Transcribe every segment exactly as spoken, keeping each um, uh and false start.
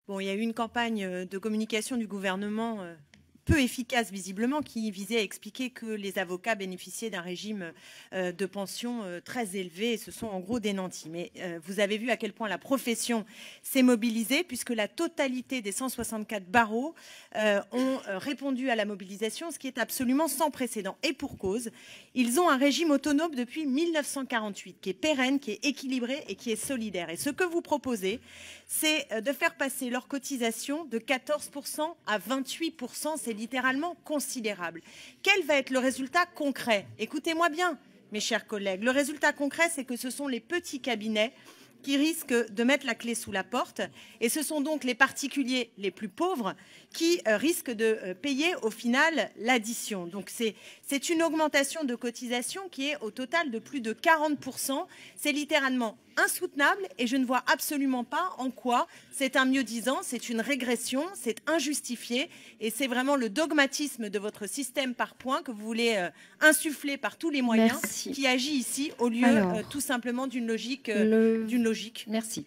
Bon, il y a eu une campagne de communication du gouvernement euh, peu efficace visiblement qui visait à expliquer que les avocats bénéficiaient d'un régime euh, de pension euh, très élevé et ce sont en gros des nantis. Mais euh, vous avez vu à quel point la profession s'est mobilisée puisque la totalité des cent soixante-quatre barreaux euh, ont euh, répondu à la mobilisation, ce qui est absolument sans précédent. Et pour cause, ils ont un régime autonome depuis mille neuf cent quarante-huit qui est pérenne, qui est équilibré et qui est solidaire. Et ce que vous proposez, c'est de faire passer leur cotisation de quatorze pour cent à vingt-huit pour cent. C'est littéralement considérable. Quel va être le résultat concret? Écoutez-moi bien, mes chers collègues. Le résultat concret, c'est que ce sont les petits cabinets qui risquent de mettre la clé sous la porte. Et ce sont donc les particuliers les plus pauvres qui euh, risquent de euh, payer au final l'addition. Donc c'est une augmentation de cotisation qui est au total de plus de quarante pour cent. C'est littéralement insoutenable et je ne vois absolument pas en quoi c'est un mieux-disant, c'est une régression, c'est injustifié et c'est vraiment le dogmatisme de votre système par points que vous voulez euh, insuffler par tous les moyens. Merci. Qui agit ici au lieu Alors, euh, tout simplement d'une logique, euh, le... d'une logique. Merci.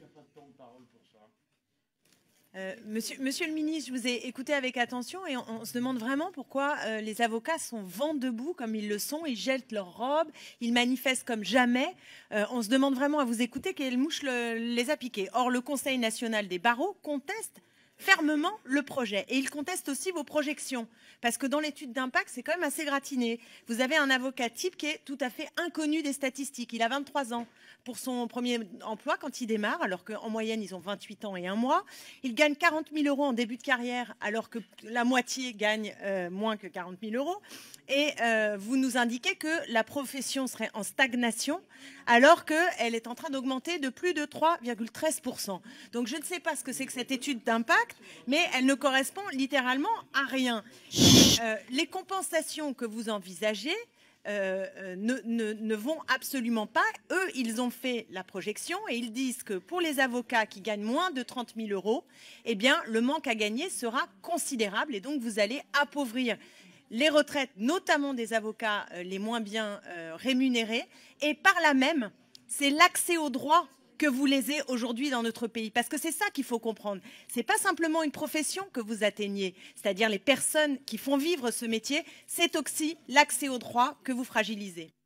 Euh, monsieur, monsieur le ministre, je vous ai écouté avec attention et on, on se demande vraiment pourquoi euh, les avocats sont vent debout comme ils le sont, ils jettent leurs robes, ils manifestent comme jamais. Euh, on se demande vraiment à vous écouter quelle mouche le, les a piqués. Or, le Conseil national des barreaux conteste fermement le projet et il conteste aussi vos projections parce que dans l'étude d'impact, c'est quand même assez gratiné. Vous avez un avocat type qui est tout à fait inconnu des statistiques. Il a vingt-trois ans pour son premier emploi quand il démarre, alors qu'en moyenne, ils ont vingt-huit ans et un mois. Il gagne quarante mille euros en début de carrière, alors que la moitié gagne euh, moins que quarante mille euros. Et euh, vous nous indiquez que la profession serait en stagnation, alors qu'elle est en train d'augmenter de plus de trois virgule treize pour cent. Donc je ne sais pas ce que c'est que cette étude d'impact, mais elle ne correspond littéralement à rien. Euh, les compensations que vous envisagez euh, ne, ne, ne vont absolument pas. Eux, ils ont fait la projection et ils disent que pour les avocats qui gagnent moins de trente mille euros, eh bien, le manque à gagner sera considérable et donc vous allez appauvrir les retraites, notamment des avocats euh, les moins bien euh, rémunérés, et par là même, c'est l'accès aux droits que vous lésez aujourd'hui dans notre pays. Parce que c'est ça qu'il faut comprendre. Ce n'est pas simplement une profession que vous atteignez, c'est-à-dire les personnes qui font vivre ce métier, c'est aussi l'accès aux droits que vous fragilisez.